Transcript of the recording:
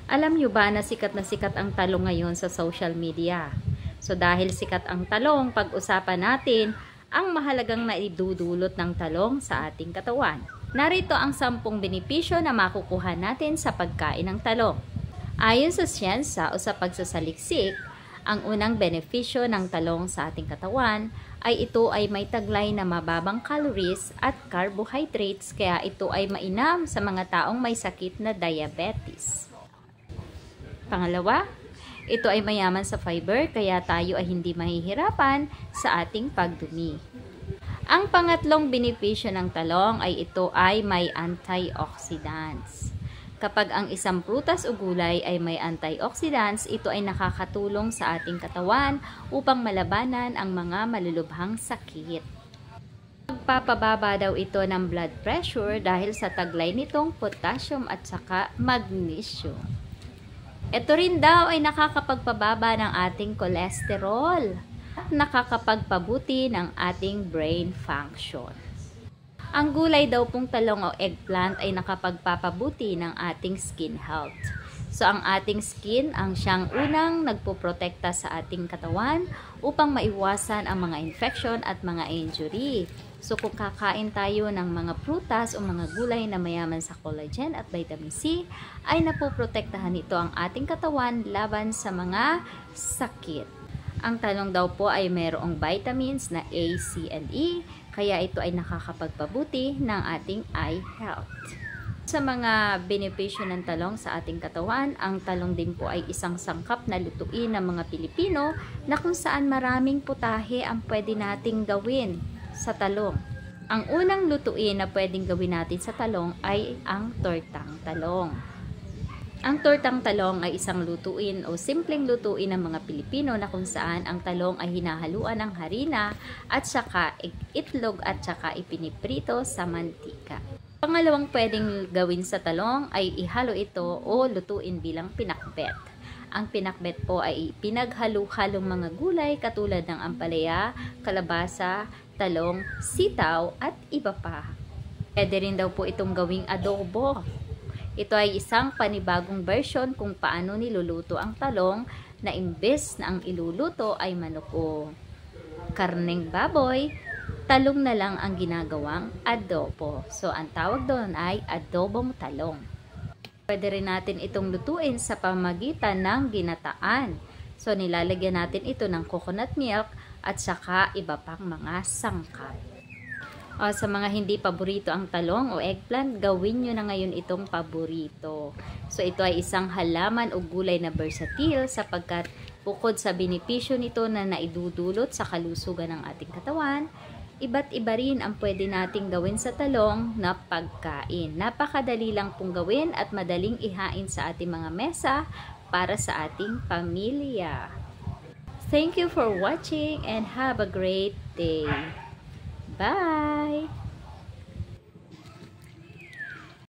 Alam nyo ba na sikat ang talong ngayon sa social media? So dahil sikat ang talong, pag-usapan natin ang mahalagang naidudulot ng talong sa ating katawan. Narito ang 10 benepisyo na makukuha natin sa pagkain ng talong. Ayon sa siyensa o sa pagsasaliksik, ang unang benepisyo ng talong sa ating katawan ay ito ay may taglay na mababang calories at carbohydrates, kaya ito ay mainam sa mga taong may sakit na diabetes. Pangalawa, ito ay mayaman sa fiber, kaya tayo ay hindi mahihirapan sa ating pagdumi. Ang pangatlong benepisyo ng talong ay ito ay may antioxidants. Kapag ang isang prutas o gulay ay may antioxidants, ito ay nakakatulong sa ating katawan upang malabanan ang mga malulubhang sakit. Magpapababa daw ito ng blood pressure dahil sa taglay nitong potassium at saka magnesium. Ito rin daw ay nakakapagpababa ng ating cholesterol at nakakapagpabuti ng ating brain function. Ang gulay daw pong talong o eggplant ay nakapagpapabuti ng ating skin health. So ang ating skin ang siyang unang nagpoprotekta sa ating katawan upang maiwasan ang mga infection at mga injury. So kung kakain tayo ng mga prutas o mga gulay na mayaman sa collagen at vitamin C, ay napoprotektahan ito ang ating katawan laban sa mga sakit. Ang talong daw po ay mayroong vitamins na A, C, and E, kaya ito ay nakakapagpabuti ng ating eye health. Sa mga benepisyo ng talong sa ating katawan, ang talong din po ay isang sangkap na lutuin ng mga Pilipino na kung saan maraming putahe ang pwede nating gawin sa talong. Ang unang lutuin na pwedeng gawin natin sa talong ay ang tortang talong. Ang tortang talong ay isang lutuin o simpleng lutuin ng mga Pilipino na kung saan ang talong ay hinahaluan ng harina at saka itlog at saka ipiniprito sa mantika. Pangalawang pwedeng gawin sa talong ay ihalo ito o lutuin bilang pinakbet. Ang pinakbet po ay pinaghalo-halong mga gulay katulad ng ampalaya, kalabasa, talong, sitaw at iba pa. Pwede rin daw po itong gawing adobo. Ito ay isang panibagong version kung paano niluluto ang talong na imbes na ang iluluto ay manok o karneng baboy, talong na lang ang ginagawang adobo. So ang tawag doon ay adobong talong. Pwede rin natin itong lutuin sa pamagitan ng ginataan. So nilalagyan natin ito ng coconut milk at saka iba pang mga sangkap. Sa mga hindi paborito ang talong o eggplant, gawin nyo na ngayon itong paborito. So ito ay isang halaman o gulay na versatile sapagkat bukod sa benepisyo nito na naidudulot sa kalusugan ng ating katawan, iba't iba rin ang pwede nating gawin sa talong na pagkain. Napakadali lang pong gawin at madaling ihain sa ating mga mesa para sa ating pamilya. Thank you for watching and have a great day. Bye!